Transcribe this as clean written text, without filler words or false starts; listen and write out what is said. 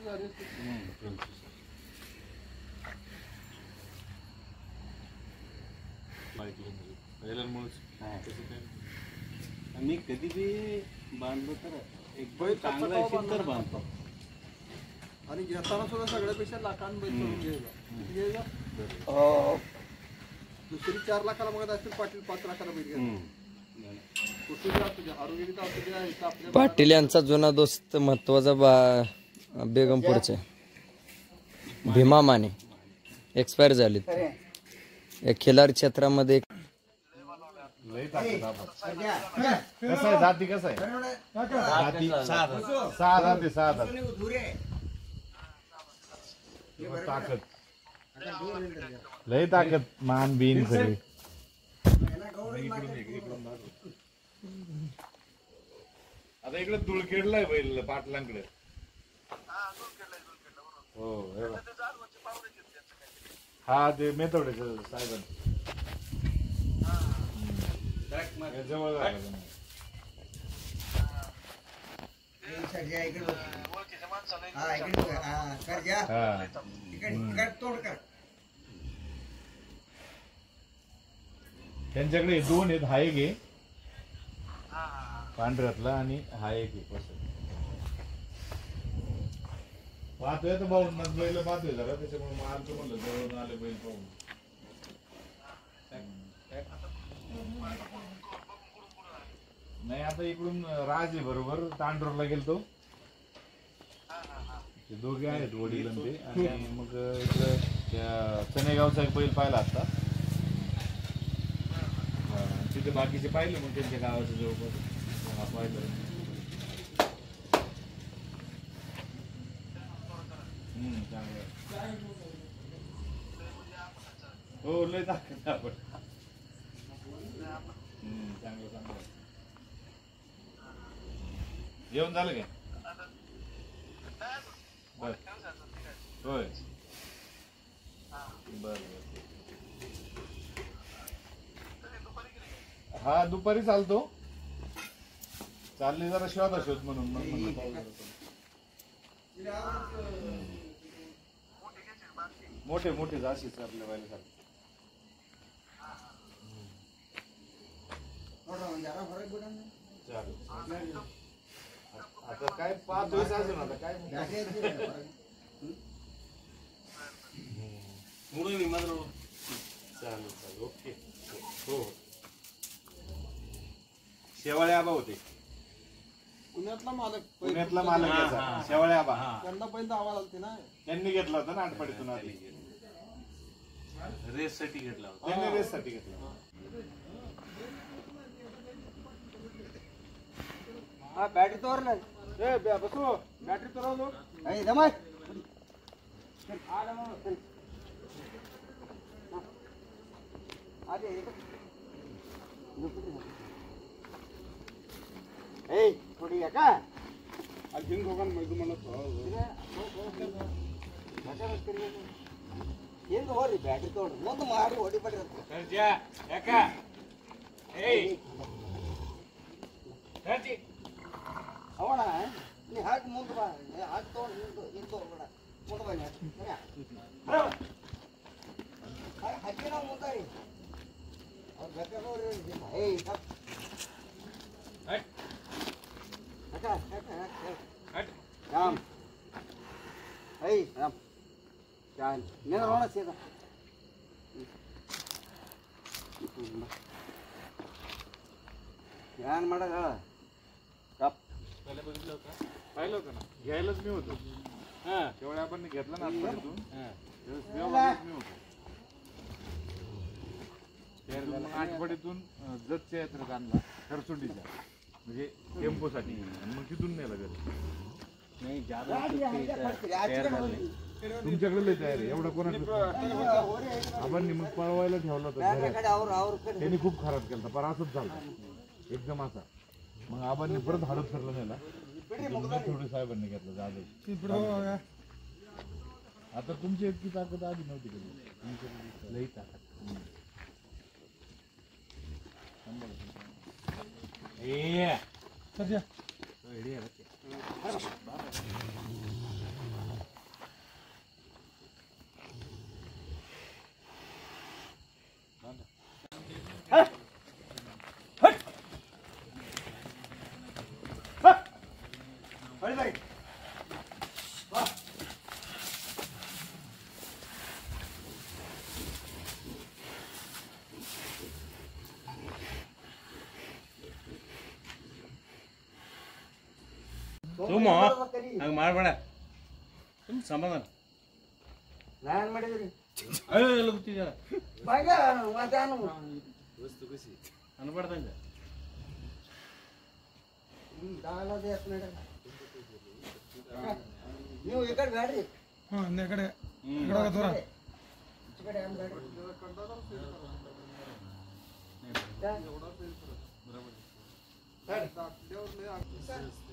मी कधी बी बांधलो तर एक चांगला तर बांधतो आणि घेताना सुद्धा सगळ्यापेक्षा लाखांना बैल घ्यायचा दुसरी 4 लाखाला मागत असतील पाटील 5 लाखाला बैल घ्यायचा. पाटील यांचा जुना दोस्त महत्वाचा बेगमपूरचे भीमा माने एक्सपायर झाले. या खिलार क्षेत्रामध्ये कसं आहे जाती कसं आहे ताकद लय ताकद मान बीन सगळी आता इकडे धुळखेडलाय बैल पाटलांकडे हो हा ते मेथोडे साहेब जवळ त्यांच्याकडे 2 आहेत. हा एक आहे पांढऱ्यातला आणि हा एक आहे पाहतोय तर भाऊ बैल पाहतोय जरा त्याच्यामुळे माल म्हणलं जवळून आले बैल पाहून नाही. आता इकडून राज आहे बरोबर तांडूरला गेलतो ते दोघे आहेत वडील ते आणि मग इकडं त्या चनेगावचा एक बैल पाहिला आता तिथे बाकीचे पाहिले मग त्यांच्या गावाच्या जवळपास पाहिलं चांगलं हो लय दाखवत आपण चांगलं चांगलं जेवण झालं काय बर होय बर हा दुपारी चालतो चालले जरा शोध म्हणून मग मोठे मोठे जाशीच आपल्या बायला आता काय 5 दिवस अजून आता काय चालेल ओके हो शेवाळे आबा होते पुण्यातला मालक शेवाळे आबा त्यांना पहिला आवाज आलते ना त्यांनी घेतला होता ना आटपाडीतून आधी रेससाठी घेतला होता त्यांनी रेससाठी घेतला हा बॅटरी तोरला बसो बॅटरी तोरवलो जमाय थोडी का अजून दोघांमध्ये ಏನು ಹೋರಿ ಬ್ಯಾಟ್ರಿ ತಗೊಂಡು ಮುಂದೆ ಮಾಡಿ ಹೊಡಿಬೇಡ್ರಿ ಅವಣ ನೀ ಹಾಕಿ ಮುಂದೆ ಬಾ ಹಾಕಿ ತಗೊಂಡು ನಿಂತು ಹೋಗ್ಬೇಡ ಮುಂದೆ ಬನ್ನಿ ಹಾಕಿ ನಾವು ಮುಂದೆ ಅವ್ರು ಬೇಕಾದ್ರೆ ಏಯ್ राम ऐ राम चाल నేను రోణ సీదా ध्यान माडा कप पहिले बघितलं होतं पाहिलं होतं ना घ्यायलाच मी होतो हा तेवढ्या आपण घेतला ना आतपर्यंतून मी होतो आठवड्यातून जतच्या यात्रेत आणला खरसुंडीच्या म्हणजे टेम्पोसाठी मग तिथून नेला घरी नाही तुमच्याकडे लय तयार आहे एवढं कोणाकडे आपण मग पळवायला ठेवला होता त्यांनी खूप खराब केला पर असंच झालं एकदम असा मग आबांनी परत हडप ठरलं नेला थोडे साहेबांनी घेतलं जाधव आता तुमची इतकी ताकद आधी नव्हती कधी लई ताकद ಹಂಗೆ ಮಾಡಬೇಡ ತುಂಬ ಸಮಾಧಾನ ನಾನ್ ಮಾಡಿದ್ರಿ ಅಯ್ಯೋ ಎಲ್ಲ ಗೊತ್ತಿದ್ಯಲ್ಲ ಬಾಗ ಮತ್ತಾನು ಅನ್ಬಾರ್ದಂಗೆ ದಾಲದೇ ನಡ ನೀವು ಈ ಕಡೆ ಬ್ಯಾಡ್ರಿ ಈ ಕಡೆ ದೂರ ಈ ಕಡೆ ಹಂಗ್ ಬ್ಯಾಡ್ರಿ